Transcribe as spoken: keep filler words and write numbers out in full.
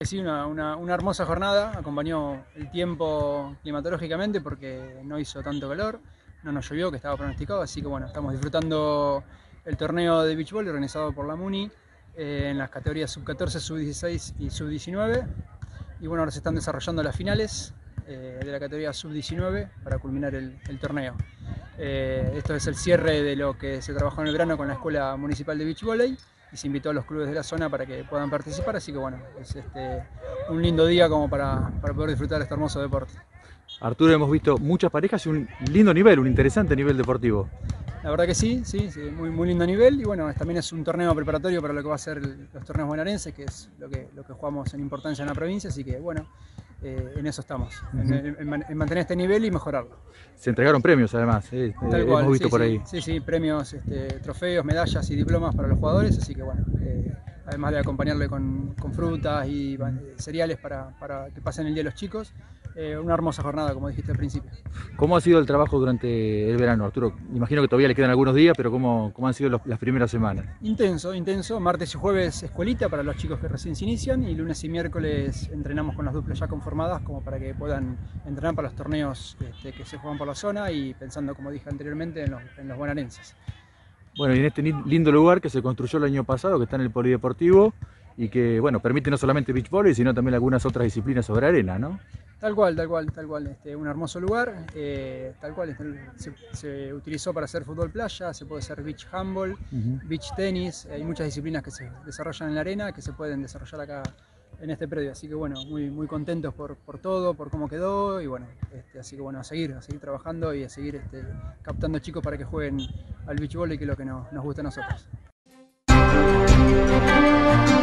Sí, una, una, una hermosa jornada, acompañó el tiempo climatológicamente porque no hizo tanto calor, no nos llovió, que estaba pronosticado, así que bueno, estamos disfrutando el torneo de beach volley organizado por la MUNI eh, en las categorías sub catorce, sub dieciséis y sub diecinueve, y bueno, ahora se están desarrollando las finales eh, de la categoría sub diecinueve para culminar el, el torneo. Eh, esto es el cierre de lo que se trabajó en el verano con la Escuela Municipal de Beach Volley y se invitó a los clubes de la zona para que puedan participar, así que bueno, es este, un lindo día como para, para poder disfrutar de este hermoso deporte. Arturo, hemos visto muchas parejas y un lindo nivel, un interesante nivel deportivo. La verdad que sí, sí, sí, muy, muy lindo nivel y bueno, también es un torneo preparatorio para lo que va a ser el, los torneos bonaerenses, que es lo que, lo que jugamos en importancia en la provincia, así que bueno, eh, en eso estamos, uh-huh. en, en, en mantener este nivel y mejorarlo. Se entregaron premios además, eh, Tal eh, cual, hemos visto sí, por sí, ahí. Sí, sí, premios, este, trofeos, medallas y diplomas para los jugadores, así que bueno, eh, además de acompañarle con, con frutas y eh, cereales para, para que pasen el día los chicos, eh, una hermosa jornada, como dijiste al principio. ¿Cómo ha sido el trabajo durante el verano, Arturo? Imagino que todavía le quedan algunos días, pero ¿cómo, cómo han sido los, las primeras semanas? Intenso, intenso. Martes y jueves escuelita para los chicos que recién se inician y lunes y miércoles entrenamos con las duplas ya conformadas como para que puedan entrenar para los torneos este, que se juegan por la zona y pensando, como dije anteriormente, en los, en los bonaerenses. Bueno, y en este lindo lugar que se construyó el año pasado, que está en el Polideportivo y que, bueno, permite no solamente beach volley, sino también algunas otras disciplinas sobre arena, ¿no? Tal cual, tal cual, tal cual. Este, un hermoso lugar, eh, tal cual. Este, se, se utilizó para hacer fútbol playa, se puede hacer beach handball, uh-huh. beach tenis. Hay muchas disciplinas que se desarrollan en la arena que se pueden desarrollar acá en este predio. Así que bueno, muy, muy contentos por, por todo, por cómo quedó y bueno, este, así que bueno, a seguir, a seguir trabajando y a seguir este, captando chicos para que jueguen al beach volley, que es lo que nos, nos gusta a nosotros.